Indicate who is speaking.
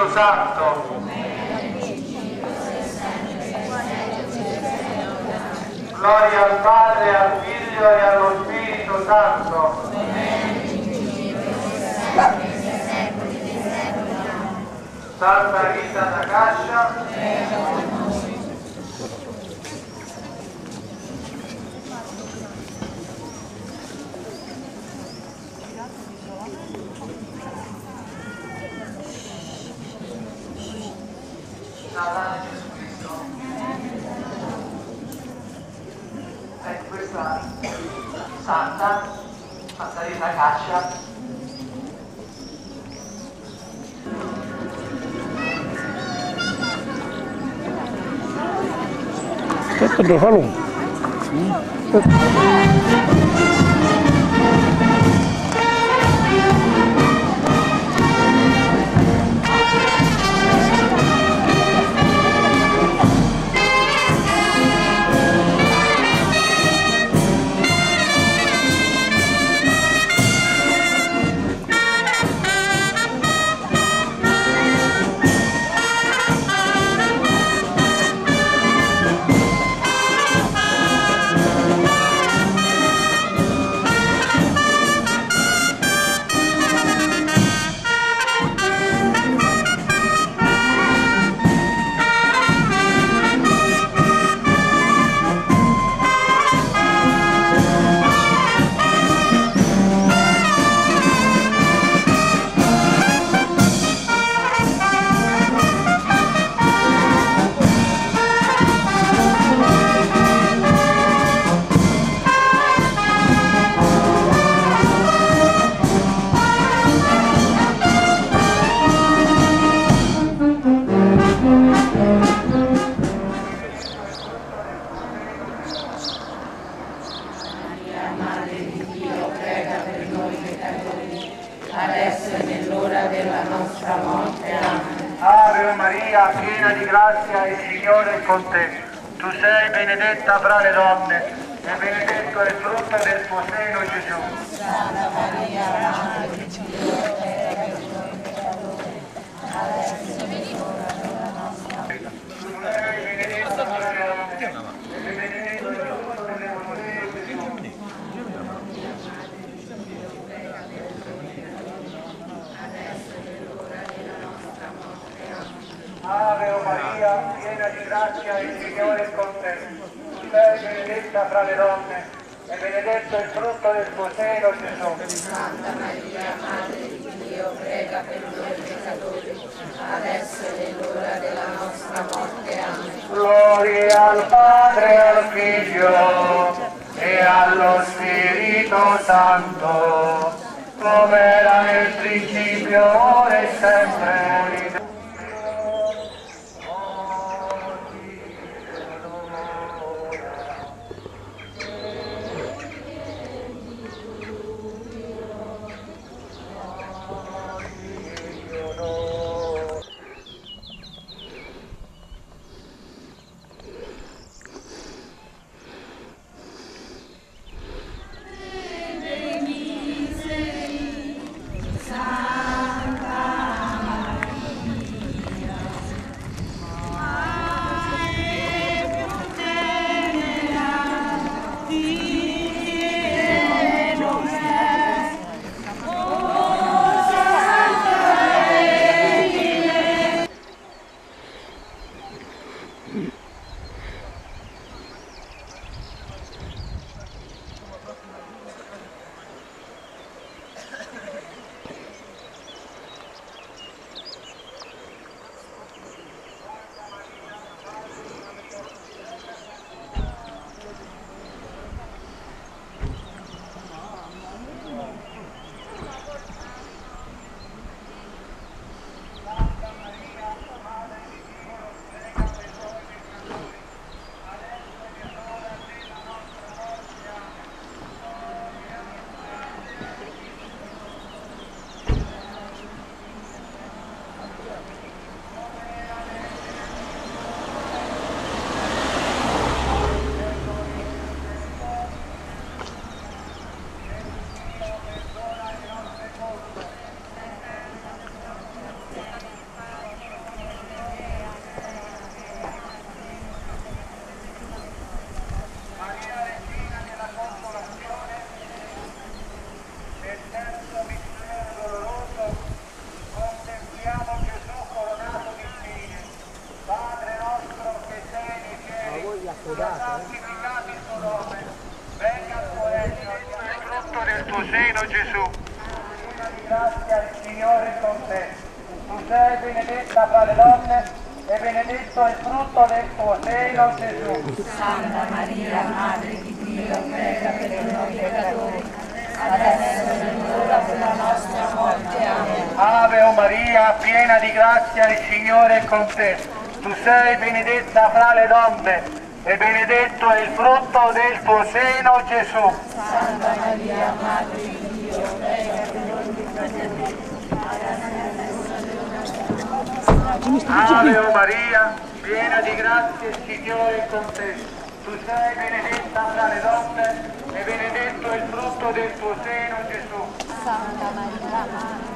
Speaker 1: Spirito Santo. Gloria al Padre, al Figlio e allo Spirito Santo. Santa Rita da Cascia. Natale Gesù Cristo. Ecco questa Santa Rita Cascia.
Speaker 2: Questo lo fa lungo.
Speaker 3: adesso e nell'ora della nostra morte. Amen.
Speaker 1: Ave Maria, piena di grazia, il Signore è con te. Tu sei benedetta fra le donne e benedetto è il frutto del tuo seno, Gesù.
Speaker 3: Santa Maria, Madre di Dio, prega per noi peccatori, adesso e nell'ora della nostra morte.
Speaker 1: Tu sei benedetta fra le donne e benedetto è il frutto del tuo seno, Gesù. Ave Maria, piena di grazia, il Signore è con te. Tu sei benedetta fra le donne e benedetto è il frutto del tuo seno, Gesù.
Speaker 3: Santa Maria, Madre di Dio, prega per noi peccatori, adesso e nell'ora della nostra morte. Amen.
Speaker 1: Gloria al Padre, al Figlio e allo Spirito Santo, come era nel principio, ora e sempre. Gesù. Piena di grazia, il Signore è con te. Tu sei benedetta fra le donne e benedetto il frutto del tuo seno, Gesù.
Speaker 3: Santa Maria, Madre di Dio, prega per noi peccatori, adesso è l'ora della nostra morte. Amen.
Speaker 1: Ave o Maria, piena di grazia, il Signore è con te. Tu sei benedetta fra le donne e benedetto è il frutto del tuo seno, Gesù.
Speaker 3: Santa Maria, Madre di Dio, prega per noi peccatori,
Speaker 1: Ave o Maria, piena di grazia, il Signore è con te. Tu sei benedetta fra le donne e benedetto è il frutto del tuo seno, Gesù.
Speaker 3: Santa Maria, Madre